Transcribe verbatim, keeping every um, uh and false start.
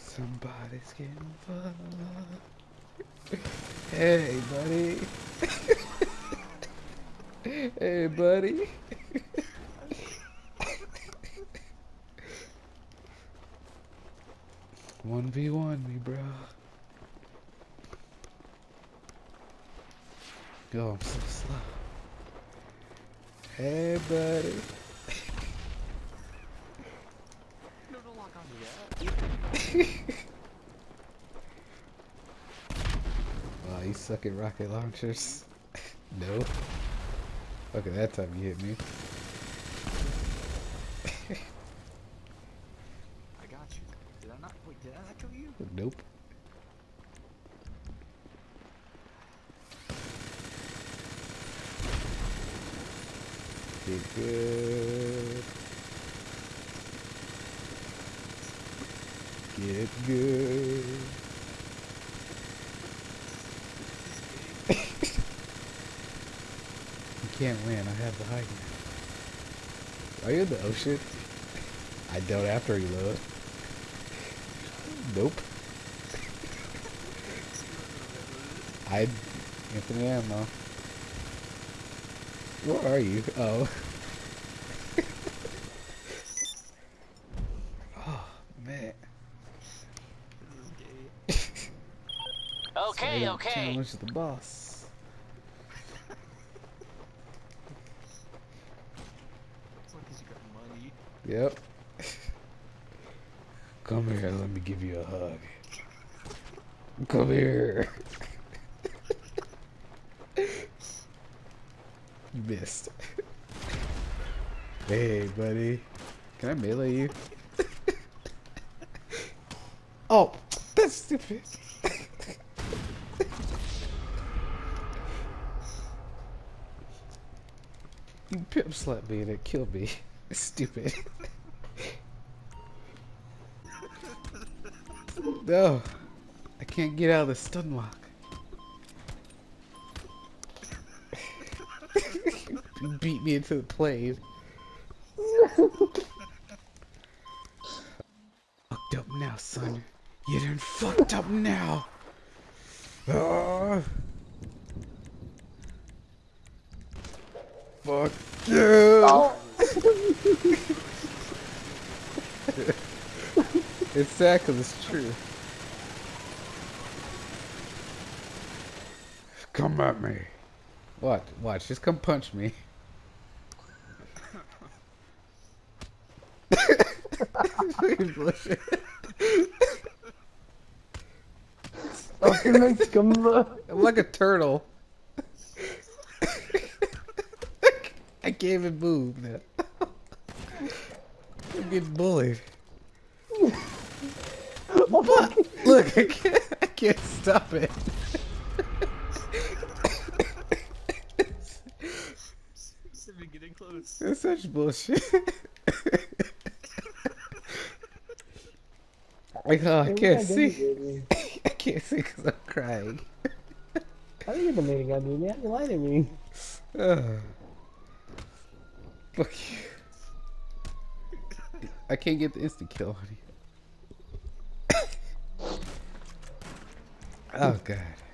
Somebody's getting fucked. Hey, buddy. Hey, buddy. one v one me, bro. Yo, I'm so slow. Hey, buddy. No, don't lock on me yet. Wow, you suck at rocket launchers. No. Okay, that time you hit me. I got you. Did I not? Wait, did I not kill you? Nope. Get good. Get good. You can't win. I have the high ground. Are you in the ocean? I don't after you load. Nope. I infinite ammo. Where are you? Oh. Oh man. This is gay. Okay, Silent okay. Challenge the boss. It's like 'cause you got money. Yep. Come here, let me give you a hug. Come here. You missed. Hey, buddy. Can I melee you? Oh, that's stupid. You pimp slapped me and it killed me. Stupid. No, I can't get out of the stun lock. You beat me into the plane. Fucked up now, son. You done fucked up now. Ah. Fuck you. Oh. It's sad because it's true. Come at me. Watch, watch, just come punch me. Bullshit. Okay, let's come back. I'm like a turtle. I can't even move now. I'm getting bullied. But, look, I can't, I can't stop it. It's even getting close. It's such bullshit. Like, oh, I can't see. I can't see because I'm crying. How do you get the mating gun, dude? You lied to me. Uh, fuck you. I can't get the instant kill on you. Oh, God.